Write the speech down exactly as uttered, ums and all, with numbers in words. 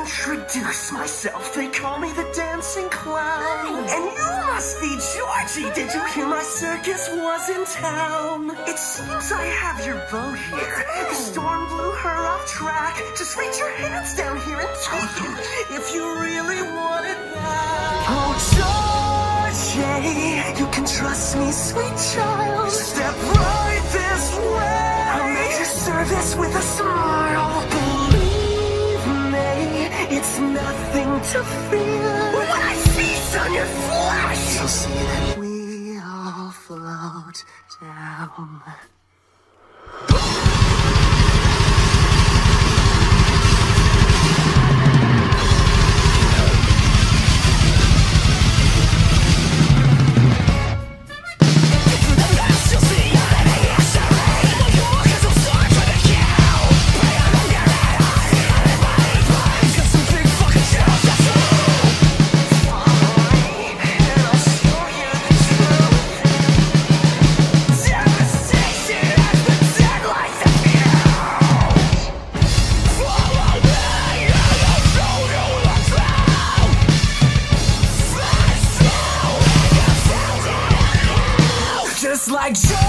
introduce myself. They call me the dancing clown. And you must be Georgie. Did you hear my circus was in town? It seems I have your boat here. The storm blew her off track. Just reach your hands down here and take it if you really want it back. Oh, Georgie, you can trust me, sweet child. Step right this way. I'll make your service with a smile. Believe me, it's nothing to fear. When I feast on your flesh, you'll see that we all float down. Just like Joe.